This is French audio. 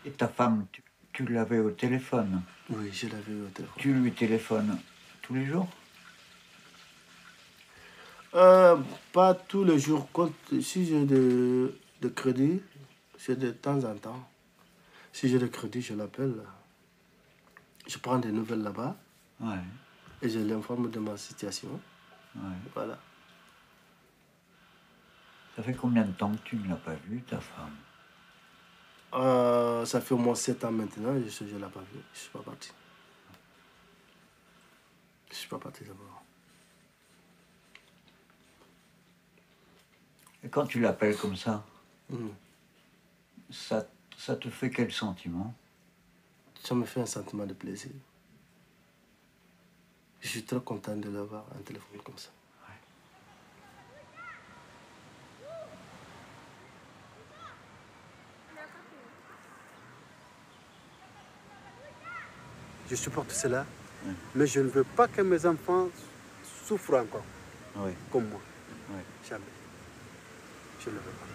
Et ta femme, tu l'avais au téléphone? Oui, je l'avais au téléphone. Tu lui téléphones tous les jours? Pas tous les jours. Si j'ai de crédit, c'est de temps en temps. Si j'ai de crédit, je l'appelle. Je prends des nouvelles là-bas. Ouais. Et je l'informe de ma situation. Ouais. Voilà. Ça fait combien de temps que tu ne l'as pas vue, ta femme? Ça fait au moins 7 ans maintenant, je ne l'ai pas vu. Je ne suis pas parti. Je ne suis pas parti d'abord. Et quand tu l'appelles comme ça, ça te fait quel sentiment? Ça me fait un sentiment de plaisir. Je suis très content de l'avoir un téléphone comme ça. Ouais. Je supporte cela, mais je ne veux pas que mes enfants souffrent encore, comme moi. Ouais. Jamais. Je ne le veux pas.